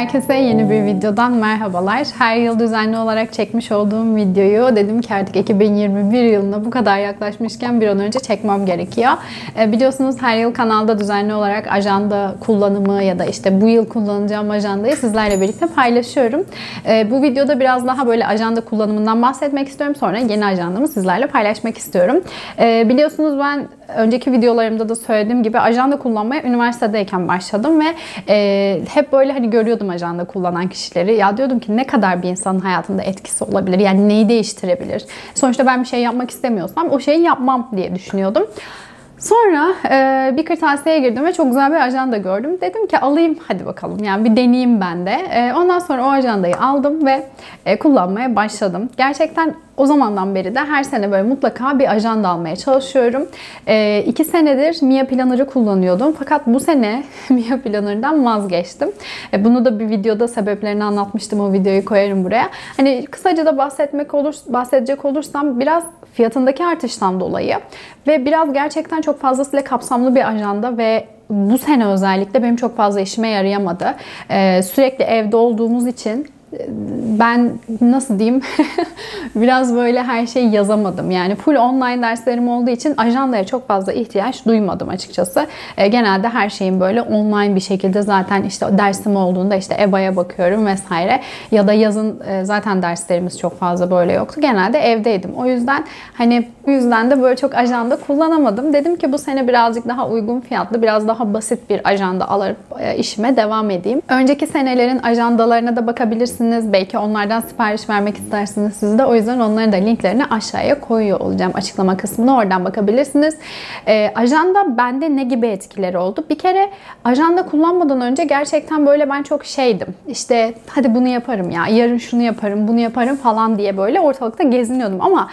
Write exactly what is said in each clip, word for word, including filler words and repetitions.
Herkese yeni bir videodan merhabalar. Her yıl düzenli olarak çekmiş olduğum videoyu dedim ki artık iki bin yirmi bir yılına bu kadar yaklaşmışken bir an önce çekmem gerekiyor. E, biliyorsunuz her yıl kanalda düzenli olarak ajanda kullanımı ya da işte bu yıl kullanacağım ajandayı sizlerle birlikte paylaşıyorum. E, bu videoda biraz daha böyle ajanda kullanımından bahsetmek istiyorum. Sonra yeni ajandamı sizlerle paylaşmak istiyorum. E, biliyorsunuz ben önceki videolarımda da söylediğim gibi ajanda kullanmaya üniversitedeyken başladım ve e, hep böyle hani görüyordum ajanda kullanan kişileri. Ya diyordum ki ne kadar bir insanın hayatında etkisi olabilir? Yani neyi değiştirebilir? Sonuçta ben bir şey yapmak istemiyorsam o şeyi yapmam diye düşünüyordum. Sonra e, bir kırtasiyeye girdim ve çok güzel bir ajanda gördüm. Dedim ki alayım hadi bakalım, yani bir deneyeyim ben de. E, ondan sonra o ajandayı aldım ve e, kullanmaya başladım. Gerçekten o zamandan beri de her sene böyle mutlaka bir ajanda almaya çalışıyorum. E, iki senedir Mia Planner'ı kullanıyordum. Fakat bu sene Mia Planner'dan vazgeçtim. E, bunu da bir videoda sebeplerini anlatmıştım. O videoyu koyarım buraya. Hani kısaca da bahsetmek olur, bahsedecek olursam biraz fiyatındaki artıştan dolayı ve biraz gerçekten çok fazlasıyla kapsamlı bir ajanda ve bu sene özellikle benim çok fazla işime yarayamadı. Ee, sürekli evde olduğumuz için ben nasıl diyeyim biraz böyle her şeyi yazamadım. Yani full online derslerim olduğu için ajandaya çok fazla ihtiyaç duymadım açıkçası. E, genelde her şeyin böyle online bir şekilde zaten işte dersim olduğunda işte E B A'ya bakıyorum vesaire. Ya da yazın e, zaten derslerimiz çok fazla böyle yoktu. Genelde evdeydim. O yüzden hani bu yüzden de böyle çok ajanda kullanamadım. Dedim ki bu sene birazcık daha uygun fiyatlı, biraz daha basit bir ajanda alıp e, işime devam edeyim. Önceki senelerin ajandalarına da bakabilirsiniz. Belki onlardan sipariş vermek istersiniz siz de. O yüzden onların da linklerini aşağıya koyuyor olacağım açıklama kısmına. Oradan bakabilirsiniz. Ee, ajanda bende ne gibi etkileri oldu? Bir kere ajanda kullanmadan önce gerçekten böyle ben çok şeydim. İşte hadi bunu yaparım ya, yarın şunu yaparım, bunu yaparım falan diye böyle ortalıkta geziniyordum. Ama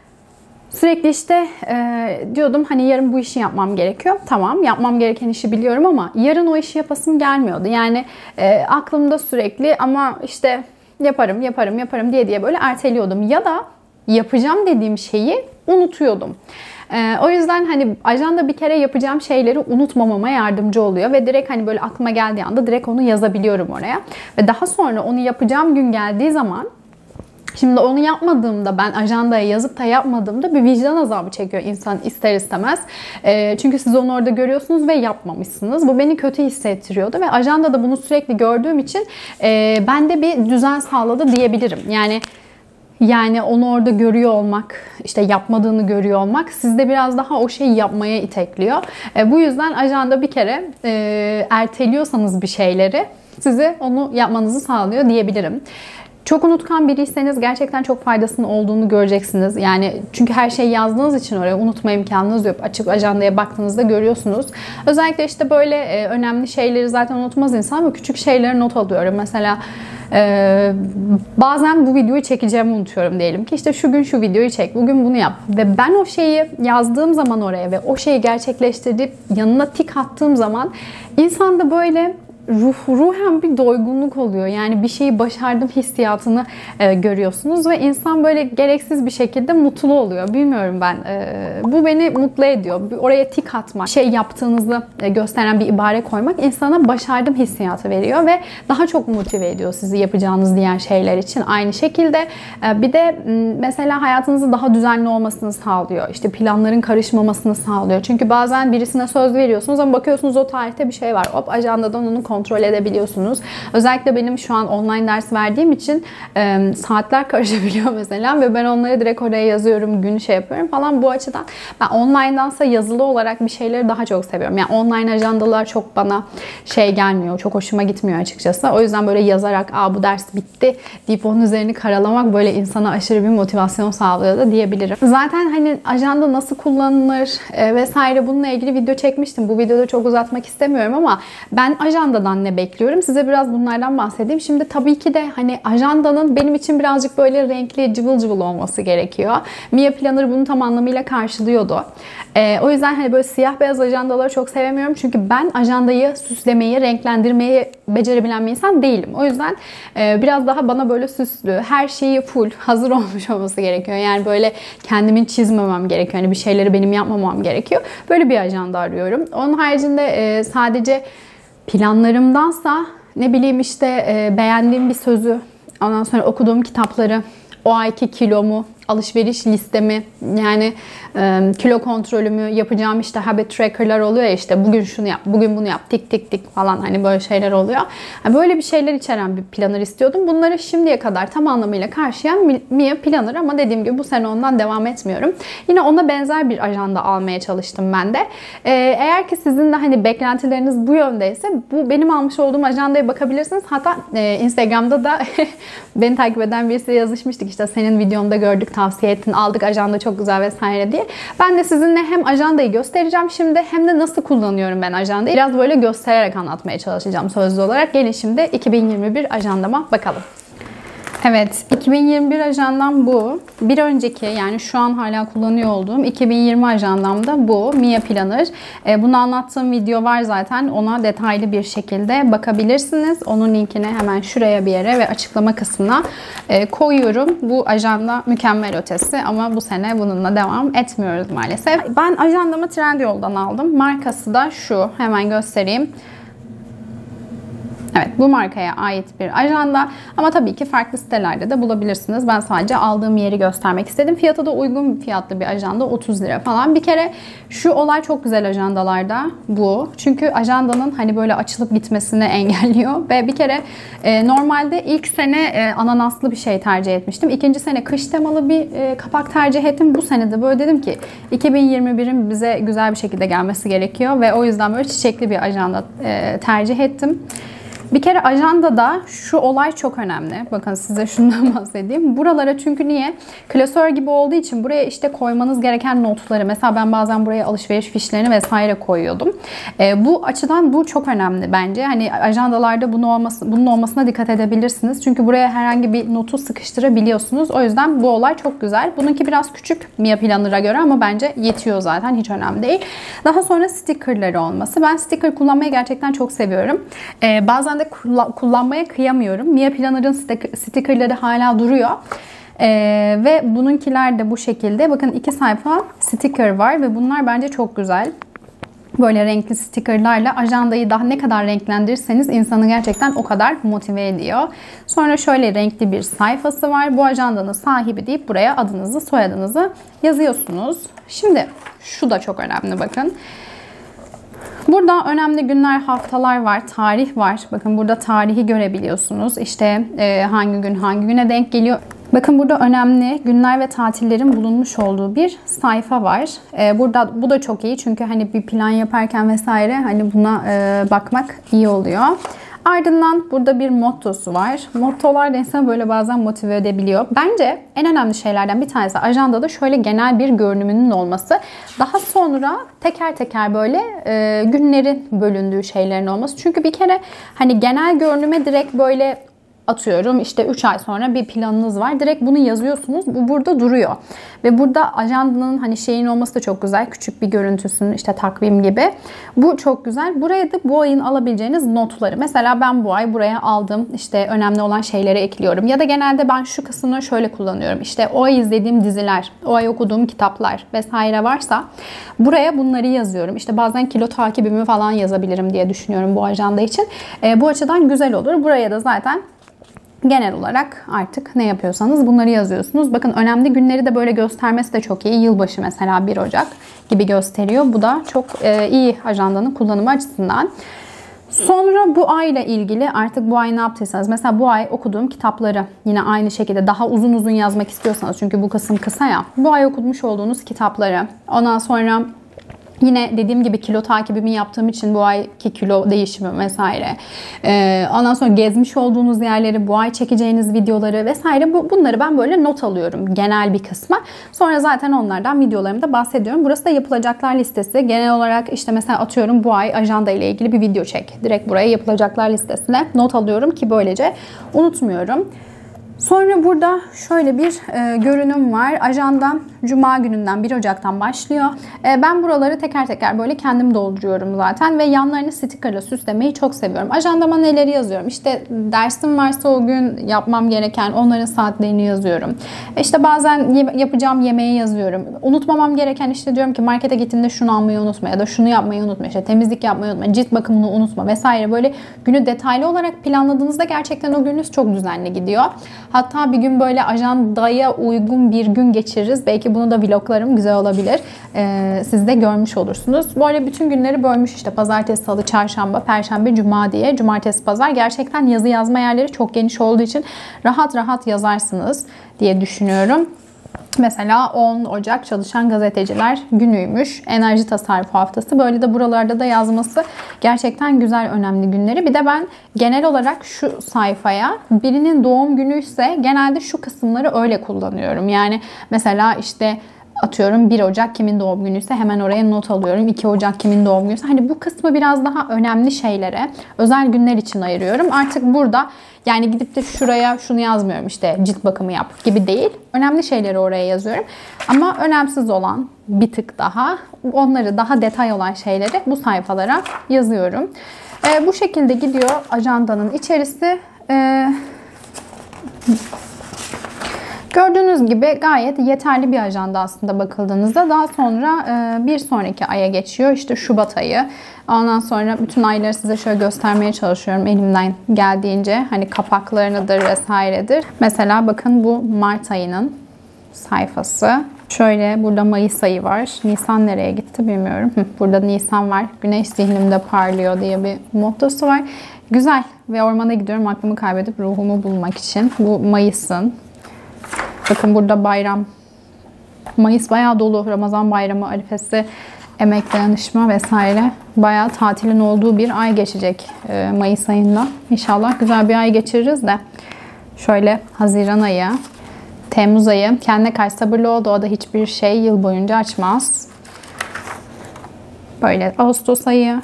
sürekli işte e, diyordum hani yarın bu işi yapmam gerekiyor. Tamam, yapmam gereken işi biliyorum ama yarın o işi yapasım gelmiyordu. Yani e, aklımda sürekli ama işte yaparım, yaparım, yaparım diye diye böyle erteliyordum. Ya da yapacağım dediğim şeyi unutuyordum. Ee, o yüzden hani ajanda bir kere yapacağım şeyleri unutmamama yardımcı oluyor ve direkt hani böyle aklıma geldiği anda direkt onu yazabiliyorum oraya. Ve daha sonra onu yapacağım gün geldiği zaman, şimdi onu yapmadığımda, ben ajandaya yazıp da yapmadığımda bir vicdan azabı çekiyor insan ister istemez. E, çünkü siz onu orada görüyorsunuz ve yapmamışsınız. Bu beni kötü hissettiriyordu ve ajandada bunu sürekli gördüğüm için e, bende bir düzen sağladı diyebilirim. Yani Yani onu orada görüyor olmak, işte yapmadığını görüyor olmak sizde biraz daha o şeyi yapmaya itekliyor. E, bu yüzden ajanda bir kere e, erteliyorsanız bir şeyleri size onu yapmanızı sağlıyor diyebilirim. Çok unutkan biriyseniz gerçekten çok faydasının olduğunu göreceksiniz. Yani çünkü her şeyi yazdığınız için oraya unutma imkanınız yok. Açık ajandaya baktığınızda görüyorsunuz. Özellikle işte böyle e, önemli şeyleri zaten unutmaz insan ama küçük şeyleri not alıyorum. Mesela e, bazen bu videoyu çekeceğimi unutuyorum diyelim ki işte şu gün şu videoyu çek, bugün bunu yap. Ve ben o şeyi yazdığım zaman oraya ve o şeyi gerçekleştirip yanına tik attığım zaman insanda böyle Ruh, ruhen bir doygunluk oluyor. Yani bir şeyi başardım hissiyatını e, görüyorsunuz ve insan böyle gereksiz bir şekilde mutlu oluyor. Bilmiyorum ben. E, bu beni mutlu ediyor. Oraya tik atmak, şey yaptığınızı e, gösteren bir ibare koymak insana başardım hissiyatı veriyor ve daha çok motive ediyor sizi yapacağınız diğer şeyler için. Aynı şekilde e, bir de mesela hayatınızı daha düzenli olmasını sağlıyor. İşte planların karışmamasını sağlıyor. Çünkü bazen birisine söz veriyorsunuz ama bakıyorsunuz o tarihte bir şey var. Hop ajandadan onu kontrol edebiliyorsunuz. Özellikle benim şu an online ders verdiğim için e, saatler karışabiliyor mesela ve ben onları direkt oraya yazıyorum, gün şey yapıyorum falan. Bu açıdan ben online'dansa yazılı olarak bir şeyleri daha çok seviyorum. Yani online ajandalar çok bana şey gelmiyor, çok hoşuma gitmiyor açıkçası. O yüzden böyle yazarak aa bu ders bitti deyip onun üzerini karalamak böyle insana aşırı bir motivasyon sağlıyor da diyebilirim. Zaten hani ajanda nasıl kullanılır e, vesaire bununla ilgili video çekmiştim. Bu videoda çok uzatmak istemiyorum ama ben ajandadan ne bekliyorum? Size biraz bunlardan bahsedeyim. Şimdi tabii ki de hani ajandanın benim için birazcık böyle renkli, cıvıl cıvıl olması gerekiyor. Mia Planner bunu tam anlamıyla karşılıyordu. Ee, o yüzden hani böyle siyah beyaz ajandaları çok sevemiyorum. Çünkü ben ajandayı süslemeyi, renklendirmeyi becerebilen bir insan değilim. O yüzden e, biraz daha bana böyle süslü, her şeyi full, hazır olmuş olması gerekiyor. Yani böyle kendimin çizmemem gerekiyor. Hani bir şeyleri benim yapmamam gerekiyor. Böyle bir ajanda arıyorum. Onun haricinde e, sadece planlarımdansa ne bileyim işte e, beğendiğim bir sözü, ondan sonra okuduğum kitapları, o ayki kilomu, alışveriş listemi, yani e, kilo kontrolümü, yapacağım işte habit tracker'lar oluyor ya, işte bugün şunu yap, bugün bunu yap, tik tik tik falan, hani böyle şeyler oluyor. Yani böyle bir şeyler içeren bir planner istiyordum. Bunları şimdiye kadar tam anlamıyla karşılayan Mia Planner, ama dediğim gibi bu sene ondan devam etmiyorum. Yine ona benzer bir ajanda almaya çalıştım ben de. E, eğer ki sizin de hani beklentileriniz bu yöndeyse, bu benim almış olduğum ajandaya bakabilirsiniz. Hatta e, Instagram'da da beni takip eden birisi yazışmıştık, işte senin videonda gördük, tavsiye ettin, aldık, ajanda çok güzel vesaire diye. Ben de sizinle hem ajandayı göstereceğim şimdi, hem de nasıl kullanıyorum ben ajandayı biraz böyle göstererek anlatmaya çalışacağım sözlü olarak. Gelin şimdi iki bin yirmi bir ajandama bakalım. Evet, iki bin yirmi bir ajandam bu. Bir önceki, yani şu an hala kullanıyor olduğum iki bin yirmi ajandam da bu. Mia Planner. Bunu anlattığım video var zaten. Ona detaylı bir şekilde bakabilirsiniz. Onun linkini hemen şuraya bir yere ve açıklama kısmına koyuyorum. Bu ajanda mükemmel ötesi, ama bu sene bununla devam etmiyoruz maalesef. Ben ajandamı Trendyol'dan aldım. Markası da şu. Hemen göstereyim. Evet, bu markaya ait bir ajanda, ama tabii ki farklı sitelerde de bulabilirsiniz. Ben sadece aldığım yeri göstermek istedim. Fiyatı da uygun fiyatlı bir ajanda, otuz lira falan. Bir kere şu olay çok güzel ajandalarda bu. Çünkü ajandanın hani böyle açılıp gitmesini engelliyor ve bir kere e, normalde ilk sene e, ananaslı bir şey tercih etmiştim. İkinci sene kış temalı bir e, kapak tercih ettim. Bu sene de böyle dedim ki iki bin yirmi birin bize güzel bir şekilde gelmesi gerekiyor ve o yüzden böyle çiçekli bir ajanda e, tercih ettim. Bir kere ajandada şu olay çok önemli. Bakın size şundan bahsedeyim. Buralara, çünkü niye? Klasör gibi olduğu için buraya işte koymanız gereken notları, mesela ben bazen buraya alışveriş fişlerini vesaire koyuyordum. E, bu açıdan bu çok önemli bence. Hani ajandalarda bunun, olması, bunun olmasına dikkat edebilirsiniz. Çünkü buraya herhangi bir notu sıkıştırabiliyorsunuz. O yüzden bu olay çok güzel. Bununki biraz küçük Mia Planner'a göre, ama bence yetiyor zaten. Hiç önemli değil. Daha sonra stickerları olması. Ben sticker kullanmayı gerçekten çok seviyorum. E, bazen de kullanmaya kıyamıyorum. Mia Planner'ın stickerları hala duruyor. Ee, ve bununkiler de bu şekilde. Bakın iki sayfa sticker var ve bunlar bence çok güzel. Böyle renkli stickerlarla ajandayı daha ne kadar renklendirirseniz insanı gerçekten o kadar motive ediyor. Sonra şöyle renkli bir sayfası var. Bu ajandanın sahibi deyip buraya adınızı, soyadınızı yazıyorsunuz. Şimdi şu da çok önemli, bakın. Burada önemli günler, haftalar var, tarih var. Bakın burada tarihi görebiliyorsunuz. İşte e, hangi gün hangi güne denk geliyor. Bakın burada önemli günler ve tatillerin bulunmuş olduğu bir sayfa var. E, burada bu da çok iyi, çünkü hani bir plan yaparken vesaire hani buna e, bakmak iyi oluyor. Ardından burada bir mottosu var. Mottolar da insanı böyle bazen motive edebiliyor. Bence en önemli şeylerden bir tanesi ajandada şöyle genel bir görünümünün olması. Daha sonra teker teker böyle e, günlerin bölündüğü şeylerin olması. Çünkü bir kere hani genel görünüme direkt böyle atıyorum işte üç ay sonra bir planınız var. Direkt bunu yazıyorsunuz. Bu burada duruyor. Ve burada ajandanın hani şeyin olması da çok güzel. Küçük bir görüntüsünün, işte takvim gibi. Bu çok güzel. Buraya da bu ayın alabileceğiniz notları. Mesela ben bu ay buraya aldım. İşte önemli olan şeyleri ekliyorum. Ya da genelde ben şu kısmını şöyle kullanıyorum. İşte o ay izlediğim diziler, o ay okuduğum kitaplar vesaire varsa buraya bunları yazıyorum. İşte bazen kilo takibimi falan yazabilirim diye düşünüyorum bu ajanda için. E, bu açıdan güzel olur. Buraya da zaten genel olarak artık ne yapıyorsanız bunları yazıyorsunuz. Bakın önemli günleri de böyle göstermesi de çok iyi. Yılbaşı mesela bir Ocak gibi gösteriyor. Bu da çok iyi ajandanın kullanımı açısından. Sonra bu ayla ilgili artık bu ay ne yaptıysanız, mesela bu ay okuduğum kitapları yine aynı şekilde daha uzun uzun yazmak istiyorsanız, çünkü bu kısım kısa ya, bu ay okumuş olduğunuz kitapları, ondan sonra yine dediğim gibi kilo takibimi yaptığım için bu ayki kilo değişimi vesaire. Ee, ondan sonra gezmiş olduğunuz yerleri, bu ay çekeceğiniz videoları vesaire, bu, bunları ben böyle not alıyorum genel bir kısma. Sonra zaten onlardan videolarımda bahsediyorum. Burası da yapılacaklar listesi. Genel olarak işte mesela atıyorum bu ay ajanda ile ilgili bir video çek. Direkt buraya yapılacaklar listesine not alıyorum ki böylece unutmuyorum. Sonra burada şöyle bir e, görünüm var. Ajandam Cuma gününden bir Ocak'tan başlıyor. E, ben buraları teker teker böyle kendim dolduruyorum zaten ve yanlarını stickerla süslemeyi çok seviyorum. Ajandama neleri yazıyorum? İşte dersim varsa o gün yapmam gereken onların saatlerini yazıyorum. E, işte bazen ye- yapacağım yemeği yazıyorum. Unutmamam gereken işte diyorum ki markete gittiğinde şunu almayı unutma ya da şunu yapmayı unutma. İşte temizlik yapmayı unutma, cilt bakımını unutma vesaire. Böyle günü detaylı olarak planladığınızda gerçekten o gününüz çok düzenli gidiyor. Hatta bir gün böyle ajandaya uygun bir gün geçiririz. Belki bunu da vloglarım güzel olabilir. Ee, siz de görmüş olursunuz. Böyle bütün günleri bölmüş işte pazartesi, salı, çarşamba, perşembe, cuma diye. Cumartesi, pazar. Gerçekten yazı yazma yerleri çok geniş olduğu için rahat rahat yazarsınız diye düşünüyorum. Mesela on Ocak Çalışan Gazeteciler Günü'ymüş. Enerji tasarrufu haftası. Böyle de buralarda da yazması gerçekten güzel, önemli günleri. Bir de ben genel olarak şu sayfaya birinin doğum günüyse genelde şu kısımları öyle kullanıyorum. Yani mesela işte atıyorum bir Ocak kimin doğum günüyse hemen oraya not alıyorum. iki Ocak kimin doğum günüyse. Hani bu kısmı biraz daha önemli şeylere, özel günler için ayırıyorum. Artık burada yani gidip de şuraya şunu yazmıyorum işte cilt bakımı yap gibi değil. Önemli şeyleri oraya yazıyorum. Ama önemsiz olan bir tık daha, onları daha detay olan şeyleri bu sayfalara yazıyorum. Ee, bu şekilde gidiyor ajandanın içerisi. Ee, Gördüğünüz gibi gayet yeterli bir ajanda aslında bakıldığınızda. Daha sonra bir sonraki aya geçiyor. İşte Şubat ayı. Ondan sonra bütün ayları size şöyle göstermeye çalışıyorum elimden geldiğince. Hani kapaklarınıdır vesairedir. Mesela bakın bu Mart ayının sayfası. Şöyle burada Mayıs ayı var. Nisan nereye gitti bilmiyorum. Burada Nisan var. Güneş zihnimde parlıyor diye bir mottosu var. Güzel. Ve ormana gidiyorum aklımı kaybedip ruhumu bulmak için. Bu Mayıs'ın. Bakın burada bayram. Mayıs bayağı dolu. Ramazan bayramı, arifesi, emek dayanışma vesaire. Bayağı tatilin olduğu bir ay geçecek Mayıs ayında. İnşallah güzel bir ay geçiririz de. Şöyle Haziran ayı, Temmuz ayı. Kendine karşı sabırlı ol. Doğada hiçbir şey yıl boyunca açmaz. Böyle Ağustos ayı.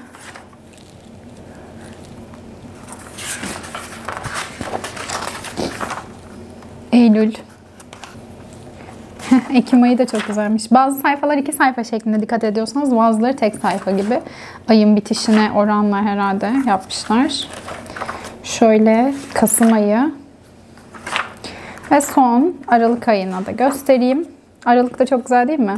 Eylül. Ekim ayı da çok güzelmiş. Bazı sayfalar iki sayfa şeklinde dikkat ediyorsanız bazıları tek sayfa gibi. Ayın bitişine oranla herhalde yapmışlar. Şöyle Kasım ayı. Ve son Aralık ayına da göstereyim. Aralık da çok güzel değil mi?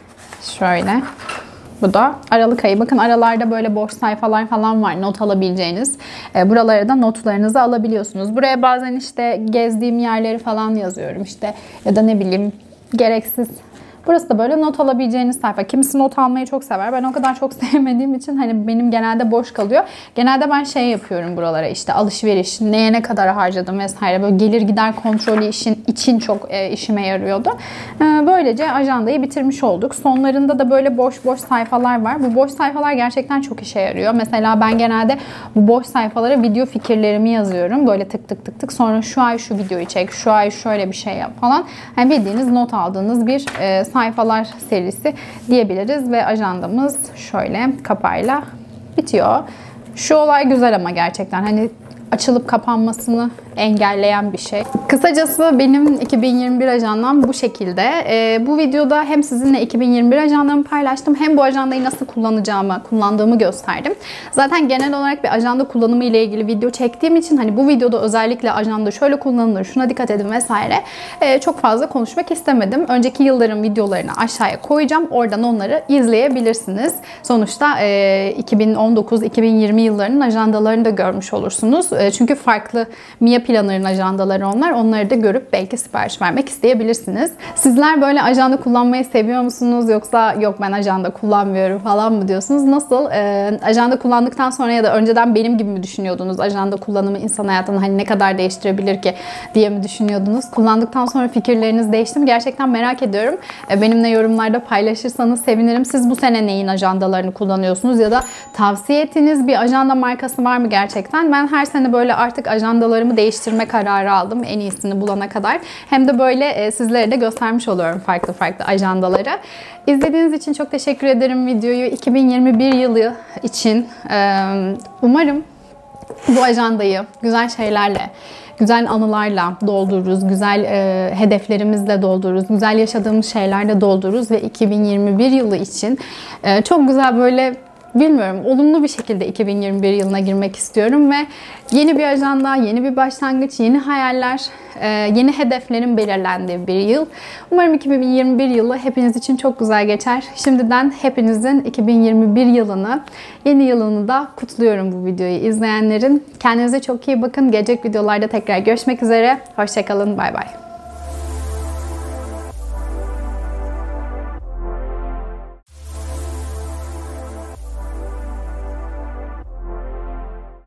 Şöyle. Bu da Aralık ayı. Bakın aralarda böyle boş sayfalar falan var. Not alabileceğiniz. Buralara da notlarınızı alabiliyorsunuz. Buraya bazen işte gezdiğim yerleri falan yazıyorum. İşte ya da ne bileyim gereksiz. Burası da böyle not alabileceğiniz sayfa. Kimisi not almayı çok sever. Ben o kadar çok sevmediğim için hani benim genelde boş kalıyor. Genelde ben şey yapıyorum buralara işte alışveriş, neye ne kadar harcadım vesaire. Böyle gelir gider kontrolü işin için çok e, işime yarıyordu. E, böylece ajandayı bitirmiş olduk. Sonlarında da böyle boş boş sayfalar var. Bu boş sayfalar gerçekten çok işe yarıyor. Mesela ben genelde bu boş sayfalara video fikirlerimi yazıyorum. Böyle tık tık tık tık. Sonra şu ay şu videoyu çek, şu ay şöyle bir şey yap falan. Yani bildiğiniz not aldığınız bir e, sayfalar serisi diyebiliriz ve ajandamız şöyle kapağıyla bitiyor. Şu olay güzel ama gerçekten hani açılıp kapanmasını engelleyen bir şey. Kısacası benim iki bin yirmi bir ajandam bu şekilde. Ee, bu videoda hem sizinle iki bin yirmi bir ajandamı paylaştım hem bu ajandayı nasıl kullanacağımı, kullandığımı gösterdim. Zaten genel olarak bir ajanda kullanımı ile ilgili video çektiğim için hani bu videoda özellikle ajanda şöyle kullanılır, şuna dikkat edin vesaire ee, çok fazla konuşmak istemedim. Önceki yılların videolarını aşağıya koyacağım. Oradan onları izleyebilirsiniz. Sonuçta e, iki bin on dokuz iki bin yirmi yıllarının ajandalarını da görmüş olursunuz. E, çünkü farklı Mia Planner'ın ajandaları onlar. Onları da görüp belki sipariş vermek isteyebilirsiniz. Sizler böyle ajanda kullanmayı seviyor musunuz? Yoksa yok ben ajanda kullanmıyorum falan mı diyorsunuz? Nasıl? Ee, ajanda kullandıktan sonra ya da önceden benim gibi mi düşünüyordunuz? Ajanda kullanımı insan hayatını hani ne kadar değiştirebilir ki diye mi düşünüyordunuz? Kullandıktan sonra fikirleriniz değişti mi? Gerçekten merak ediyorum. Ee, benimle yorumlarda paylaşırsanız sevinirim. Siz bu sene neyin ajandalarını kullanıyorsunuz? Ya da tavsiye ettiğiniz bir ajanda markası var mı gerçekten? Ben her sene böyle artık ajandalarımı değiştirme kararı aldım en iyisini bulana kadar. Hem de böyle e, sizlere de göstermiş oluyorum farklı farklı ajandaları. İzlediğiniz için çok teşekkür ederim videoyu. iki bin yirmi bir yılı için e, umarım bu ajandayı güzel şeylerle güzel anılarla doldururuz, güzel e, hedeflerimizle doldururuz, güzel yaşadığımız şeylerle doldururuz ve iki bin yirmi bir yılı için e, çok güzel böyle, bilmiyorum, olumlu bir şekilde iki bin yirmi bir yılına girmek istiyorum ve yeni bir ajanda, yeni bir başlangıç, yeni hayaller, yeni hedeflerin belirlendiği bir yıl. Umarım iki bin yirmi bir yılı hepiniz için çok güzel geçer. Şimdiden hepinizin iki bin yirmi bir yılını, yeni yılını da kutluyorum bu videoyu izleyenlerin. Kendinize çok iyi bakın. Gelecek videolarda tekrar görüşmek üzere. Hoşça kalın. Bay bay.